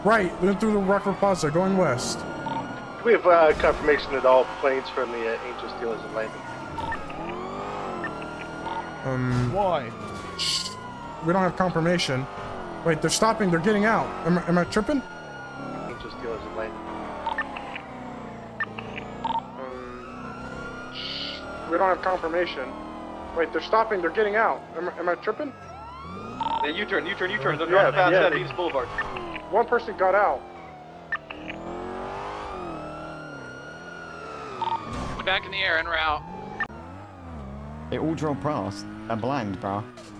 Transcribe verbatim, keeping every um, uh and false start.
Right, then through the Rockford Plaza, going west. We have uh, confirmation that all planes from the uh, Angel Steelers have landed. Um. Why? We don't have confirmation. Wait, they're stopping. They're getting out. Am, I- am I tripping? Angel Steelers have landed. Um. We don't have confirmation. Wait, they're stopping. They're getting out. Am, I- am I tripping? Yeah, U-turn, U-turn, U-turn. They're Yeah, driving past yeah, that they- Venus Boulevard. One person got out. Back in the air, en route. It all drove past. They're blind, bro.